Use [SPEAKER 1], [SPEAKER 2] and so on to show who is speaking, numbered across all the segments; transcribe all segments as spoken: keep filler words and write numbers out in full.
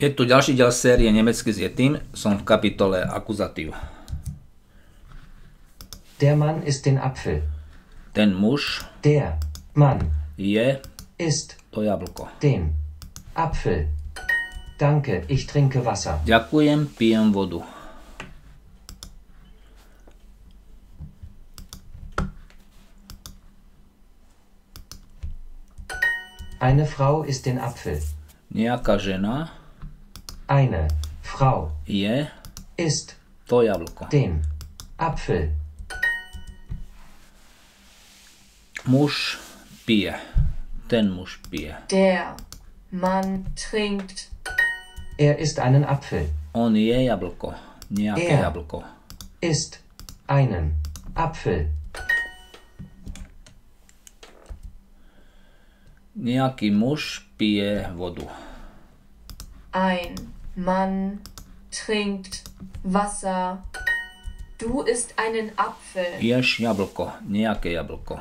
[SPEAKER 1] Je tu ďalší diel série Nemecky s Yetim. Som v kapitole akuzatív.
[SPEAKER 2] Der Mann isst den Apfel.
[SPEAKER 1] Ten muž
[SPEAKER 2] Der Mann
[SPEAKER 1] je
[SPEAKER 2] isst
[SPEAKER 1] to jablko.
[SPEAKER 2] den Apfel. Danke, ich trinke Wasser.
[SPEAKER 1] Ďakujem, pijem vodu.
[SPEAKER 2] Eine Frau isst den Apfel.
[SPEAKER 1] Nejaká žena
[SPEAKER 2] Eine Frau
[SPEAKER 1] je
[SPEAKER 2] isst
[SPEAKER 1] to jablko.
[SPEAKER 2] den Apfel.
[SPEAKER 1] Muž pije. Ten muž pije.
[SPEAKER 3] Der Mann trinkt.
[SPEAKER 2] Er isst einen Apfel.
[SPEAKER 1] On je jablko. Nejaké
[SPEAKER 2] Er.
[SPEAKER 1] jablko.
[SPEAKER 2] Isst einen Apfel.
[SPEAKER 1] Nejaký muž pije vodu.
[SPEAKER 3] Ein Mann trinkt Wasser. Du isst einen Apfel.
[SPEAKER 1] Ješ jablko. Nejaké jablko.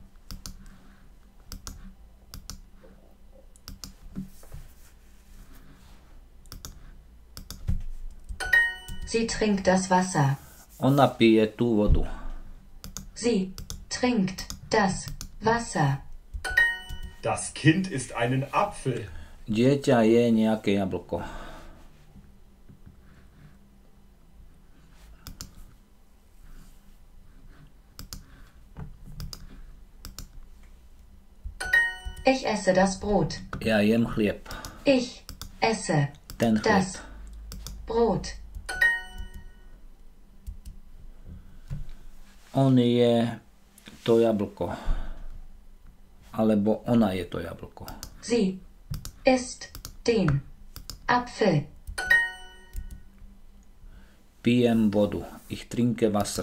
[SPEAKER 4] Sie trinkt das Wasser.
[SPEAKER 1] Ona pije tú vodu.
[SPEAKER 4] Sie trinkt das Wasser.
[SPEAKER 5] Das Kind isst einen Apfel.
[SPEAKER 1] Dieťa je nejaké jablko.
[SPEAKER 4] Ich esse das Brot.
[SPEAKER 1] Ja jem chlieb.
[SPEAKER 4] Ich esse
[SPEAKER 1] Ten chlieb.
[SPEAKER 4] das Brot.
[SPEAKER 1] On je to jablko. Alebo ona je to jablko.
[SPEAKER 4] Sie isst den Apfel.
[SPEAKER 1] Pijem vodu. Ich trinke Wasser.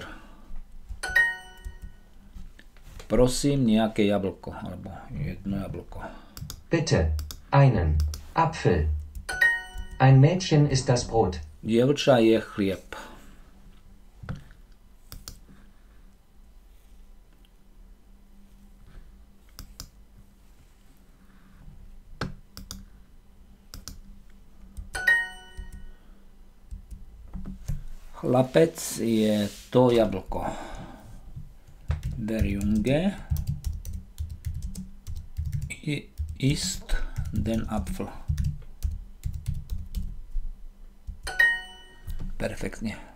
[SPEAKER 1] Prosím, nejaké jablko. Alebo jedno jablko.
[SPEAKER 2] Bitte, einen Apfel. Ein Mädchen isst das Brot.
[SPEAKER 1] Dievča je chlieb. Chlapec je to jablko. Der Junge isst den Apfel. Perfektne.